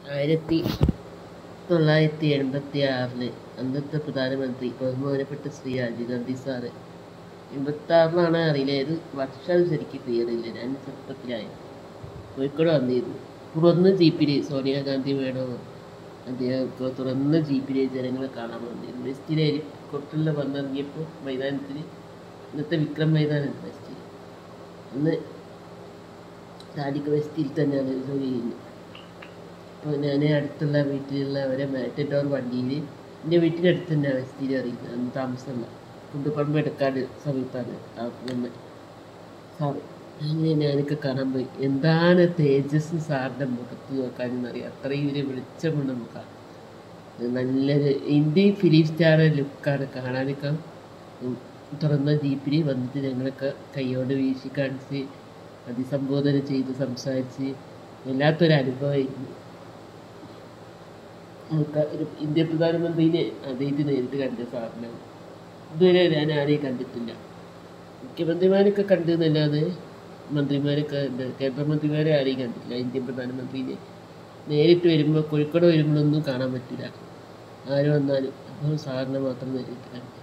1976 അന്നത്തെ പ്രധാനമന്ത്രി ബഹുമാനപ്പെട്ട ശ്രീ രാജീവ് ഗാന്ധി സാറ് 86 അറിയില്ല, ഏത് വർഷം ശരിക്കും ക്ലിയറില്ല. ഞാൻ ചെറുപ്പത്തിലായി കോഴിക്കോട് വന്നിരുന്നു. തുറന്ന ജീപ്പിൽ സോണിയാഗാന്ധി വേണോ അദ്ദേഹം തുറന്ന ജീപ്പിൽ ജനങ്ങളെ കാണാൻ വന്നിരുന്നു. വെസ്റ്റിൽ ഹെലികോപ്റ്ററിൽ വന്നിറങ്ങിയപ്പോൾ മൈതാനത്തിൽ, ഇന്നത്തെ വിക്രം മൈതാനം വെസ്റ്റിൽ, അന്ന് താലിക്ക് വെസ്റ്റിൽ തന്നെയാണ് ജോലി ചെയ്യുന്നത്. അപ്പോൾ ഞാൻ അടുത്തുള്ള വീട്ടിലുള്ള ഒരു മാറ്റഡോർ വണ്ടിയിൽ, എൻ്റെ വീട്ടിൻ്റെ അടുത്ത് തന്നെ വെസ്റ്റിൽ അറിയുന്നത്, അന്ന് താമസമല്ല, കുണ്ടുപറമ്പ് എടുക്കാട് സമീപത്താണ് താമസം. സാറ് അങ്ങനെ ഞാനൊക്കെ കാണാൻ പോയി. എന്താണ് തേജസ് സാറിൻ്റെ മുഖത്ത് നോക്കാനെന്നറിയാം, അത്രയും ഒരു വെളിച്ചമുള്ള മുഖമാണ്. നല്ലൊരു ഇന്ത്യൻ ഫിലിം സ്റ്റാർ ലുക്കാണ് കാണാനൊക്കെ. തുറന്ന ജീപ്പിൽ വന്നിട്ട് ഞങ്ങളൊക്കെ കൈയോട് വീശി കാണിച്ച് അഭിസംബോധന ചെയ്ത് സംസാരിച്ച് വല്ലാത്തൊരു അനുഭവമായിരുന്നു. ഒരു ഇന്ത്യൻ പ്രധാനമന്ത്രിനെ അദ്ദേഹത്തെ നേരിട്ട് കണ്ട സാറിനാണ്. ഇതുവരെ ഞാൻ ആരെയും കണ്ടിട്ടില്ല. മുഖ്യമന്ത്രിമാരൊക്കെ കണ്ടെന്നല്ലാതെ മന്ത്രിമാരൊക്കെ കേന്ദ്രമന്ത്രിമാരെ ആരെയും കണ്ടിട്ടില്ല. ഇന്ത്യൻ പ്രധാനമന്ത്രിനെ നേരിട്ട് വരുമ്പോൾ, കോഴിക്കോട് വരുമ്പോഴൊന്നും കാണാൻ പറ്റില്ല ആര് വന്നാലും. അപ്പോൾ സാറിനെ മാത്രം നേരിട്ട് കണ്ടു.